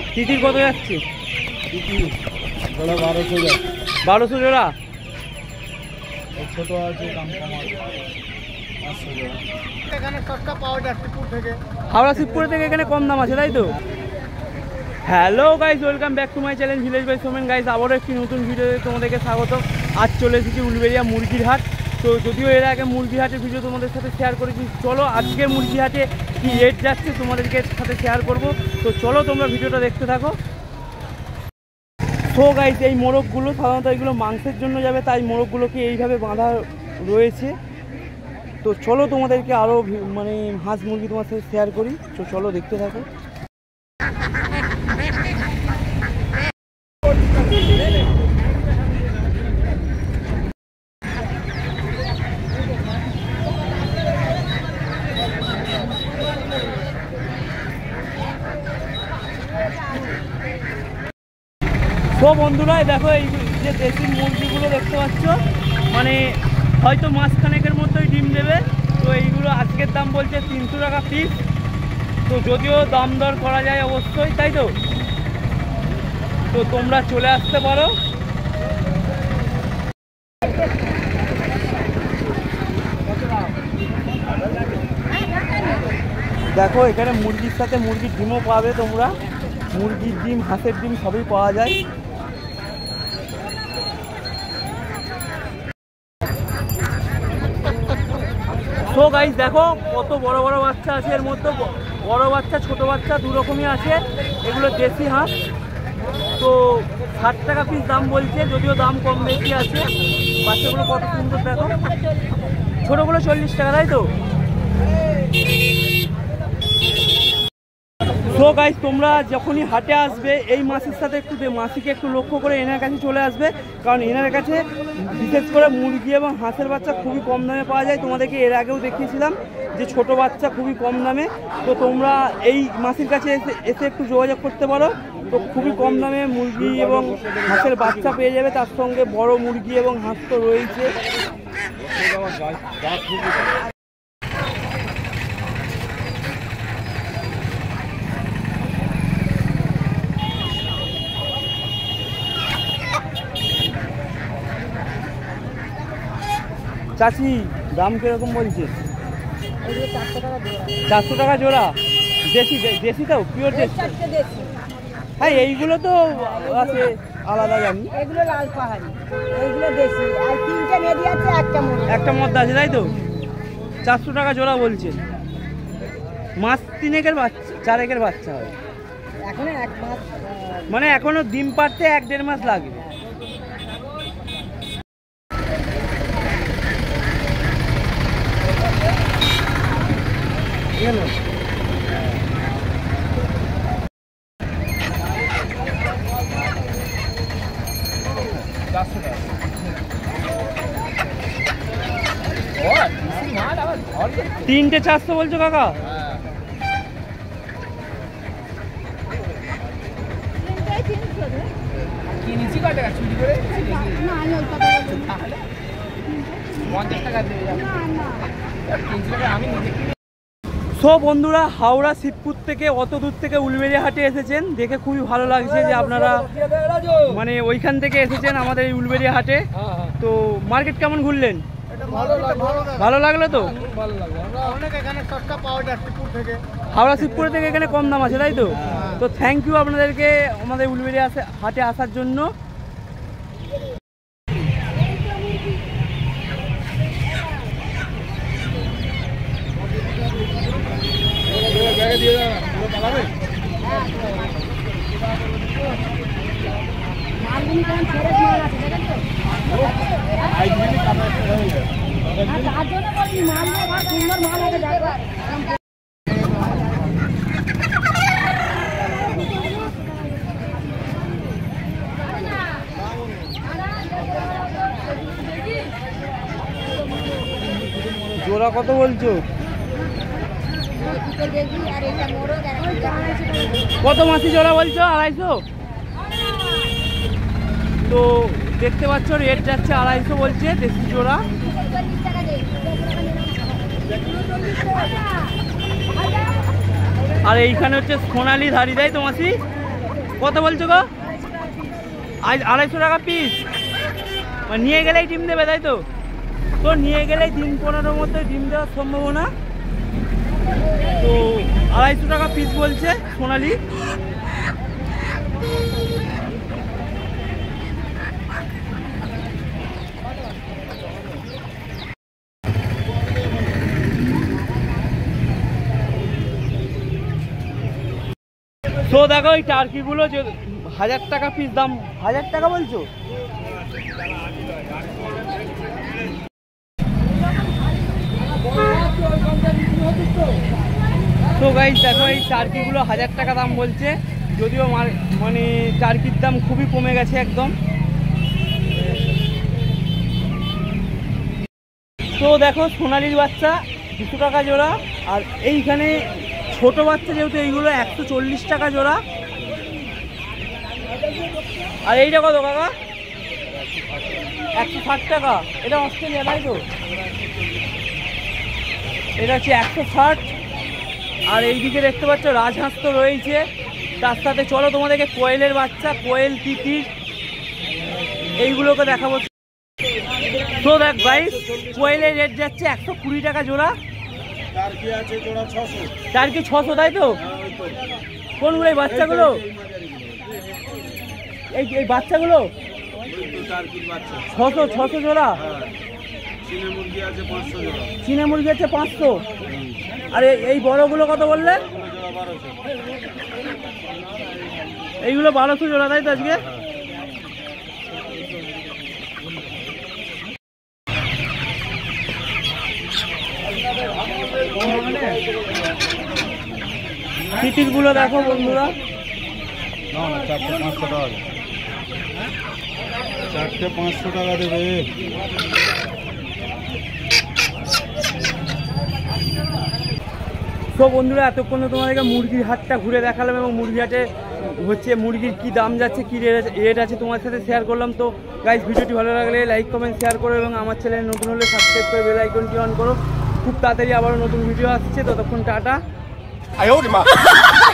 তিতির কত যাচ্ছে? তিতির জোড়া 1200 যাচ্ছে। 1200 জোড়া। ছোট আছে দাম কম আছে 500 জোড়া। এখানে সস্তা পাওয়া যায় শিবপুর থেকে। হাওড়া শিবপুর থেকে এখানে কম দাম আছে তাই তো? Hello guys, welcome back to my channel village by Somen. Guys আবারও একটি নতুন ভিডিওতে তোমাদেরকে স্বাগত। আজ চলে এসেছি উলবেড়িয়া মুরগির হাট। তো যদিও এর আগে মুরগির হাটের ভিডিও তোমাদের সাথে শেয়ার করেছি, চলো আজকে মুরগি হাটে কী রেট যাচ্ছে তোমাদেরকে সাথে শেয়ার করব। তো চলো তোমরা ভিডিওটা দেখতে থাকো। তো গাইজ এই মোরগগুলো সাধারণত এইগুলো মাংসের জন্য যাবে, তাই মোরগগুলোকে এইভাবে বাঁধা রয়েছে। তো চলো তোমাদেরকে আরও মানে হাঁস মুরগি তোমার সাথে শেয়ার করি। তো চলো দেখতে থাকো। তো বন্ধুরা দেখো, এই যে দেশি মুরগিগুলো দেখতে পাচ্ছ, মানে হয়তো মাসখানেকের মধ্যেই ডিম দেবে। তো এইগুলো আজকের দাম বলছে 300 টাকা পিস। তো যদিও দাম দর করা যায় অবশ্যই, তাই তো? তো তোমরা চলে আসতে পারো। দেখো এখানে মুরগির সাথে মুরগির ডিমও পাবে তোমরা। মুরগির ডিম, হাঁসের ডিম সবই পাওয়া যায়। তো গাইস দেখো কত বড় বড় বাচ্চা আছে এর মধ্যে। বড় বাচ্চা ছোট বাচ্চা দু রকমই আছে। এগুলো দেশি হাঁস। তো 60 টাকা পিস দাম বলছে, যদিও দাম কম বেশি আছে। বাচ্চাগুলো কত সুন্দর দেখো। ছোটোগুলো 40 টাকা, তাই তো? তো গাইস তোমরা যখনই হাটে আসবে এই মাসির সাথে মাসিকে একটু লক্ষ্য করে এনার কাছে চলে আসবে, কারণ এনার কাছে বিশেষ করে মুরগি এবং হাঁসের বাচ্চা খুবই কম দামে পাওয়া যায়। তোমাদেরকে এর আগেও দেখিয়েছিলাম যে ছোট বাচ্চা খুবই কম দামে। তো তোমরা এই মাসির কাছে এসে একটু যোগাযোগ করতে পারো। তো খুবই কম দামে মুরগি এবং হাঁসের বাচ্চা পেয়ে যাবে, তার সঙ্গে বড় মুরগি এবং হাঁস তো রয়েছে। চাচি দাম কিরকম বলছে? 400 টাকা জোড়া। দেশি দেশি তো পিওর দেশি। হ্যাঁ এইগুলো তো আছে আলাদা, জানি এগুলো লাল পাহাড়ি, এইগুলো দেশি। আর তিনটে মেডি আছে, একটা মধ্যে আছে, তাই তো? 400 টাকা জোড়া বলছে। মাস 3 বাচ্চা 4 বাচ্চা হয় এখনো 1 মাস, মানে এখনো ডিম পাড়তে 1-1.5 মাস লাগে। তিনটে 400 বলছো কাকা? সো বন্ধুরা, হাওড়া শিবপুর থেকে অত দূর থেকে উলবেড়িয়া হাটে এসেছেন, দেখে খুবই ভালো লাগছে যে আপনারা মানে ওইখান থেকে এসেছেন আমাদের এই উলবেড়িয়া হাটে। তো মার্কেট কেমন ঘুরলেন? ভালো লাগলো তো? হাওড়া শিবপুর থেকে এখানে কম দাম আছে, তাই তো? তো থ্যাংক ইউ আপনাদেরকে আমাদের উলবেড়িয়া হাটে আসার জন্য। জোড়া কত বলছো? কত মাসি জোড়া বলছো? 250। তো দেখতে পাচ্ছ রেট যাচ্ছে 250 বলছে দেশি জোড়া। আর এইখানে হচ্ছে সোনালি ধাড়ি, তাই তো মাসি? কত বলছো গো? 250 টাকা পিস। মানে নিয়ে গেলেই ডিম দেবে তাই তো? তো নিয়ে গেলেই দিন 15-র মধ্যে ডিম দেওয়ার সম্ভাবনা। তো 250 টাকা পিস বলছে সোনালি। তো দেখো এই টার্কিগুলো 1000 টাকা পিস দাম। 1000 টাকা বলছো? তো গাইস দেখো এই টার্কিগুলো 1000 টাকা দাম বলছে, যদিও মানে টার্কির দাম খুবই কমে গেছে একদম। তো দেখো সোনালির বাচ্চা 200 টাকা জোড়া, আর এইখানে ছোট বাচ্চা যেহেতু এইগুলো 140 টাকা জোড়া। আর এইটা কত কাকা? 160 টাকা। এটা অস্ট্রেলিয়া তাই তো? এটা হচ্ছে 160। আর এইদিকে দেখতে পাচ্ছ রাজহাঁস তো রয়েছে, তার সাথে চলো তোমাদেরকে কোয়েলের বাচ্চা, কোয়েল, তিতির এইগুলোকে দেখাবো। তো দেখ গাইস কোয়েলের রেট যাচ্ছে 120 টাকা জোড়া। টার্কি আছে জোড়া 600। টার্কি 600 তাই তো? কোনগুলো এই বাচ্চাগুলো? এই বাচ্চাগুলো 600 জোড়া। চীনা মুরগি আছে 500 জোড়া। চীনা মুরগি আছে 500। আর এই বড়গুলো কত বললে? এইগুলো 1200 জোড়া তাই তো আজকে? তিতিরগুলো দেখো বন্ধুরা, না না 400 500 টাকা। 4টে 500 টাকা দেবে। তো বন্ধুরা এতক্ষণ তোমাদেরকে মুরগির হাটটা ঘুরে দেখালাম এবং মুরগি হাটে হচ্ছে মুরগির কি দাম যাচ্ছে, কি রেট আছে তোমার সাথে শেয়ার করলাম। তো গাইস ভিডিওটি ভালো লাগলে লাইক কমেন্ট শেয়ার করো এবং আমার চ্যানেল নতুন হলে সাবস্ক্রাইব করে বেল আইকনটি অন করো। খুব তাড়াতাড়ি আবারও নতুন ভিডিও আসছে, ততক্ষণ টাটা।